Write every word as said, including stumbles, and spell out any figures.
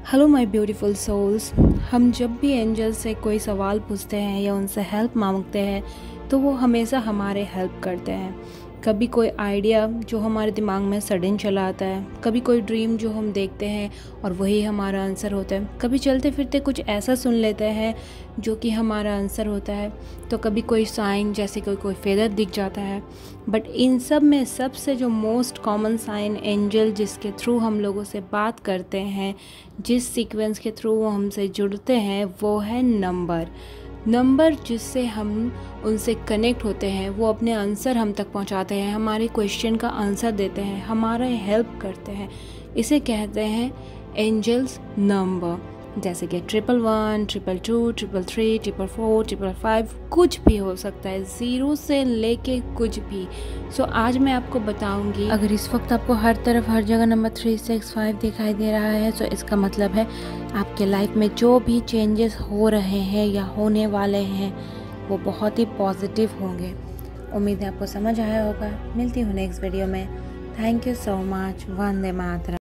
Hello my beautiful souls. हम जब भी एंजल से कोई सवाल पूछते हैं या उनसे हेल्प मांगते हैं तो वो हमेशा हमारे हेल्प करते हैं। कभी कोई आइडिया जो हमारे दिमाग में सडन चला आता है, कभी कोई ड्रीम जो हम देखते हैं और वही हमारा आंसर होता है, कभी चलते फिरते कुछ ऐसा सुन लेते हैं जो कि हमारा आंसर होता है, तो कभी कोई साइन जैसे कोई कोई फेदर दिख जाता है। बट इन सब में सबसे जो मोस्ट कॉमन साइन एंजल जिसके थ्रू हम लोगों से बात करते हैं, जिस सीक्वेंस के थ्रू वो हमसे जुड़ते हैं, वो है नंबर। नंबर जिससे हम उनसे कनेक्ट होते हैं, वो अपने आंसर हम तक पहुंचाते हैं, हमारे क्वेश्चन का आंसर देते हैं, हमारा हेल्प करते हैं। इसे कहते हैं एंजल्स नंबर। जैसे कि triple one, triple two, triple three, triple four, triple five, कुछ भी हो सकता है, ज़ीरो से लेके कुछ भी। सो so, आज मैं आपको बताऊंगी, अगर इस वक्त आपको हर तरफ हर जगह नंबर थ्री सिक्स फाइव दिखाई दे रहा है, तो इसका मतलब है आपके लाइफ में जो भी चेंजेस हो रहे हैं या होने वाले हैं वो बहुत ही पॉजिटिव होंगे। उम्मीद है आपको समझ आया होगा। मिलती हूँ नेक्स्ट वीडियो में। Thank you so much. Vande Mataram.